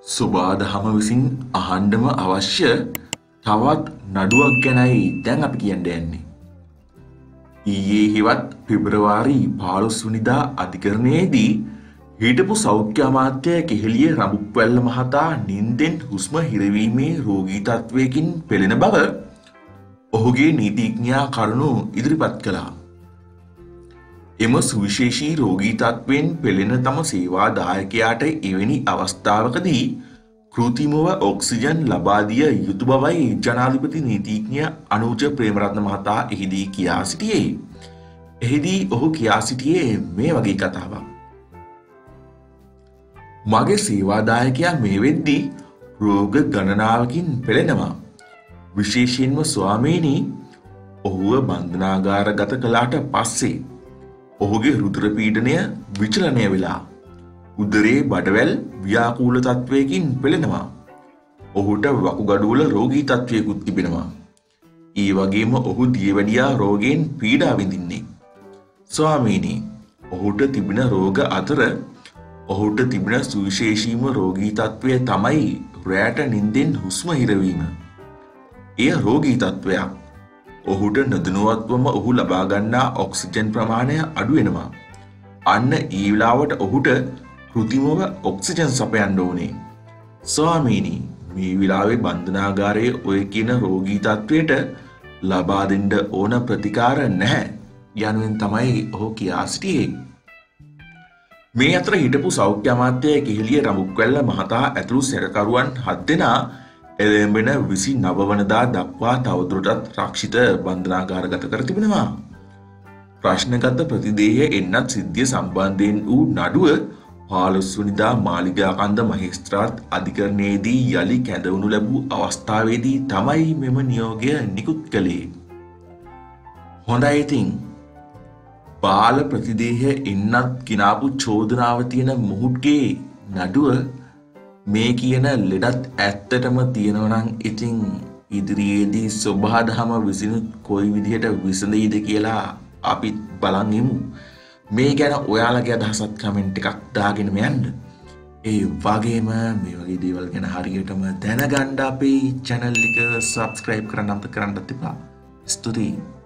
සුබාදහම විසින් අහන්නම අවශ්‍ය තවත් නඩුවක් ගැනයි දැන් අපි කියන්න යන්නේ. ඊයේ හෙවත් පෙබරවාරි 15 වෙනිදා අධිකරණයේදී හිටපු සෞඛ්‍ය අමාත්‍ය කෙහෙලිය රඹුක්වැල්ල මහතා නින්දෙන් හුස්ම හිරවීමේ රෝගී තත්වයකින් පෙළෙන බව ඔහුගේ නීතිඥයා කරුණු ඉදිරිපත් කළා. එම සුවිශේෂී රෝගී තත්වයෙන් පෙළෙන තම සේවාදායකයාට එවැනි අවස්ථාවකදී කෘත්‍රිමව ඔක්සිජන් ලබා දිය යුතු බවයි ජනාධිපති නීතිඥ අනුජ ප්‍රේමරත්න මහතා එහිදී කියා සිටියේ. එහිදී ඔහු කියා සිටියේ මේ වගේ කතාවක්. මගේ සේවාදායකයා මේ වෙද්දී රෝග ගණනාවකින් පෙළෙනවා. විශේෂයෙන්ම ස්වාමීනි, ඔහුව බන්ධනාගාරගත කළාට පස්සේ ඔහුගේ රුධිර පීඩනය විචලනය වෙලා උදරයේ බඩවැල් ව්‍යාකූල තත්වයකින් පෙළෙනවා. ඔහුට වකුගඩුවල රෝගී තත්වයකුත් තිබෙනවා. ඒ වගේම ඔහු දියවැඩියා රෝගයෙන් පීඩා විඳින්නේ. ස්වාමීනි, ඔහුට තිබෙන රෝග අතර ඔහුට තිබෙන සුවිශේෂීම රෝගී තත්වය තමයි රැට නින්දෙන් හුස්ම හිරවීම. එය රෝගී තත්වයක්. ඔහුට නොදැනුවත්වම ඔහු ලබා ගන්නා ඔක්සිජන් ප්‍රමාණය අඩු වෙනවා. අන්න ඒ වෙලාවට ඔහුට කෘත්‍රිමව ඔක්සිජන් සපයන්න ඕනේ. ස්වාමීනි, මේ වෙලාවේ බන්ධනාගාරයේ ඔය කියන රෝගී තත්වයට ලබා දෙන්න ඕන ප්‍රතිකාර නැහැ යනුවෙන් තමයි ඔහු කියා සිටියේ. මේ අතර හිටපු සෞඛ්‍ය අමාත්‍ය කෙහෙලිය රඹුක්වැල්ල මහතා ඇතුළු සැකකරුවන් 7 දෙනා එළඹෙන 29 වනදා දක්වා තවදුරටත් රක්ෂිත බන්ධනාගාරගත කර තිබෙනවා. ප්‍රශ්නගත ප්‍රතිදේය එන්නත් සිද්ධිය සම්බන්ධයෙන් වූ නඩුව 15 වෙනිදා මාලිගාකන්ද මහේස්ත්‍රාත් අධිකරණයේදී යලි කැඳවනු ලැබූ අවස්ථාවේදී තමයි මෙම නියෝගය නිකුත් කළේ. හොඳයි ඉතින්. බාල ප්‍රතිදේහ එන්නත් කිනාපු චෝදනාව තියෙන මොහුගේ නඩුව මේ කියන ලෙඩත් ඇත්තටම තියෙනවා නම් ඉතින් ඉදිරියේදී සබහාදහම විසිනුත් කොයි විදිහට විසඳෙයිද කියලා අපි බලන් ඉමු. මේ ගැන ඔයාලගේ අදහසත් කමෙන්ට් එකක් දාගෙන යන්න. ඒ වගේම මේ වගේ දේවල් ගැන හරියටම දැනගන්න අපේ channel එක subscribe කරන්න අමතක කරන්නත් එපා. ස්තුතියි.